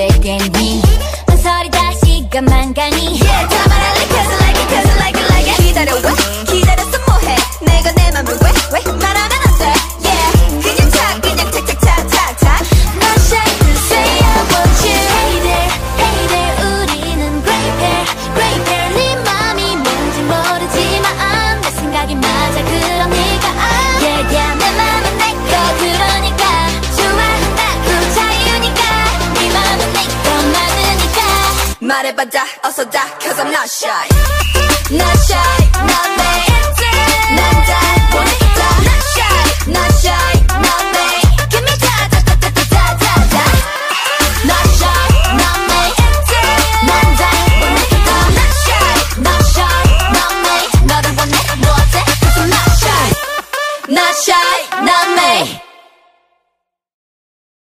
될 테니 망설이 다시 가만 가니 Yeah 다 말할래 cause I like it cause I like it like it 기다려 왜 기다렸어 뭐해 내가 내 맘을 왜 말하면 안 돼 Yeah 그냥 차 그냥 탁탁탁탁탁 Not shy to say I want you Hey there hey there 우리는 great pair great pair 네 맘이 뭔지 모르지만 내 생각이 맞아 그럼 네가 Yeah yeah 내 맘은 내 거 그러니까 좋아한다고 자유니까 네 맘은 내 거 맞으니까 말해봐 다 어서 다 cause I'm not shy Not shy not me 난 다 보니까 Not shy Not shy not me Give me da Not shy not me 난 다 보니까 Not shy Not shy not me 너를 원해 뭐 어때 cause I'm not shy Not shy not me